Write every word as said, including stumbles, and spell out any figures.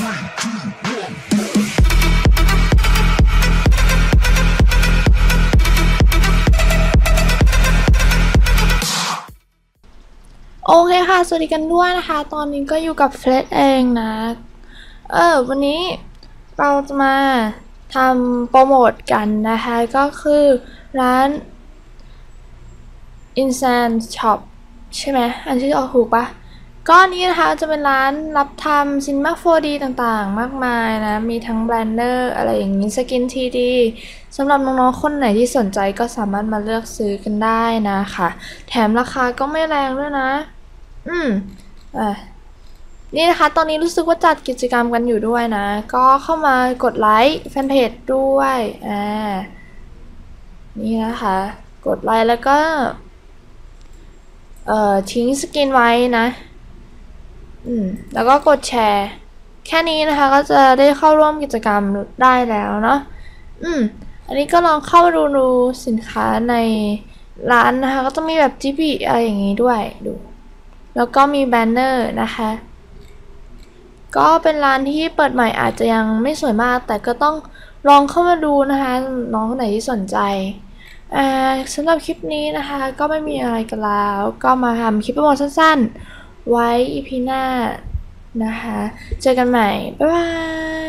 โอเคค่ะสวัสดีกันด้วยนะคะตอนนี้ก็อยู่กับเฟรดเองนะเออวันนี้เราจะมาทำโปรโมทกันนะคะก็คือร้าน Incense Shop ใช่ไหมอันที่ออกถูกปะก็นี้นะคะจะเป็นร้านรับทำซินมา โฟร์ดี ต่างๆมากมายนะมีทั้งแบรนเนอร์อะไรอย่างนี้สกิน ที ดี สำหรับน้องๆคนไหนที่สนใจก็สามารถมาเลือกซื้อกันได้นะคะแถมราคาก็ไม่แรงด้วยนะอืมอ่ะนี่นะคะตอนนี้รู้สึกว่าจัดกิจกรรมกันอยู่ด้วยนะก็เข้ามากดไลค์แฟนเพจด้วยอ่านี่นะคะกดไลค์แล้วก็เอ่อทิ้งสกินไว้นะอืมแล้วก็กดแชร์แค่นี้นะคะก็จะได้เข้าร่วมกิจกรรมได้แล้วเนาะอืมอันนี้ก็ลองเข้ามาดูดูสินค้าในร้านนะคะก็จะมีแบบ จี พี อะไรอย่างนี้ด้วยดูแล้วก็มีแบนเนอร์นะคะก็เป็นร้านที่เปิดใหม่อาจจะยังไม่สวยมากแต่ก็ต้องลองเข้ามาดูนะคะน้องคนไหนที่สนใจอ่าสำหรับคลิปนี้นะคะก็ไม่มีอะไรกันแล้วก็มาทำคลิปโปรโมทสั้นๆไว้ อี พี หน้านะคะเจอกันใหม่บ๊ายบาย